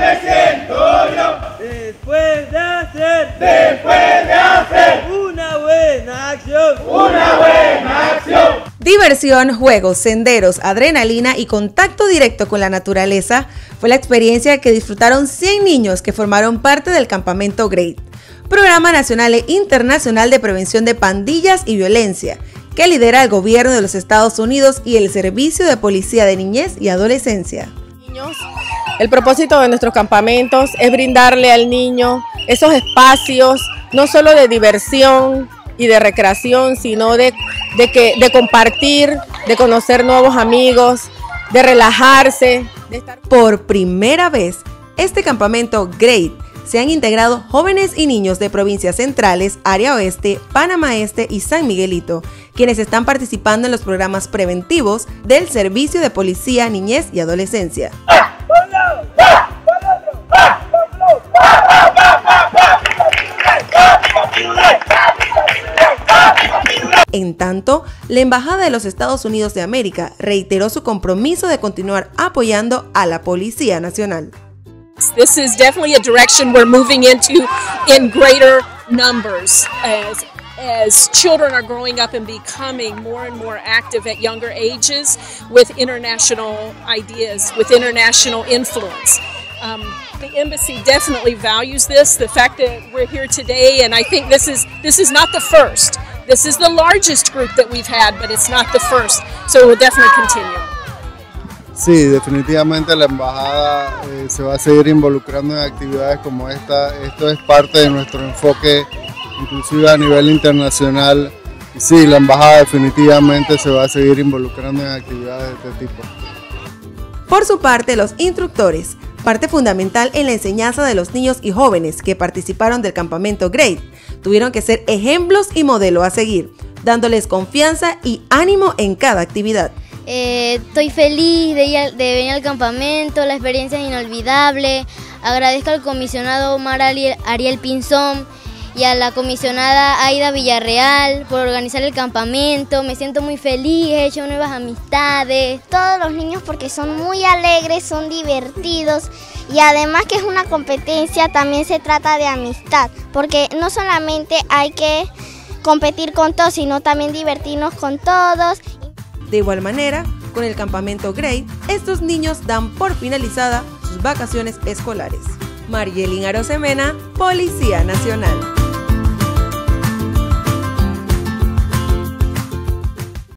me siento yo. Después de hacer una buena acción. Diversión, juegos, senderos, adrenalina y contacto directo con la naturaleza fue la experiencia que disfrutaron 100 niños que formaron parte del Campamento GREAT, Programa Nacional e Internacional de Prevención de Pandillas y Violencia, que lidera el gobierno de los Estados Unidos y el Servicio de Policía de Niñez y Adolescencia. El propósito de nuestros campamentos es brindarle al niño esos espacios, no solo de diversión y de recreación, sino de compartir, de conocer nuevos amigos, de relajarse. Por primera vez, este campamento GREAT se han integrado jóvenes y niños de provincias centrales, Área Oeste, Panamá Este y San Miguelito, quienes están participando en los programas preventivos del Servicio de Policía, Niñez y Adolescencia. En tanto, la Embajada de los Estados Unidos de América reiteró su compromiso de continuar apoyando a la Policía Nacional. This is definitely a direction we're moving into in greater numbers as children are growing up and becoming more and more active at younger ages with international ideas, with international influence. The embassy definitely values this, the fact that we're here today, and I think this is not the first. This is the largest group that we've had, but it's not the first, so we'll definitely continue. Sí, definitivamente la embajada se va a seguir involucrando en actividades como esta. Esto es parte de nuestro enfoque, inclusive a nivel internacional. Y sí, la embajada definitivamente se va a seguir involucrando en actividades de este tipo. Por su parte, los instructores, parte fundamental en la enseñanza de los niños y jóvenes que participaron del campamento GREAT, tuvieron que ser ejemplos y modelo a seguir, dándoles confianza y ánimo en cada actividad. Estoy feliz de venir al campamento, la experiencia es inolvidable. Agradezco al comisionado Omar Ariel Pinzón y a la comisionada Aida Villarreal por organizar el campamento. Me siento muy feliz, he hecho nuevas amistades. Todos los niños porque son muy alegres, son divertidos y además que es una competencia, también se trata de amistad, porque no solamente hay que competir con todos, sino también divertirnos con todos. De igual manera, con el campamento GREAT, estos niños dan por finalizada sus vacaciones escolares. Marielín Arosemena, Policía Nacional.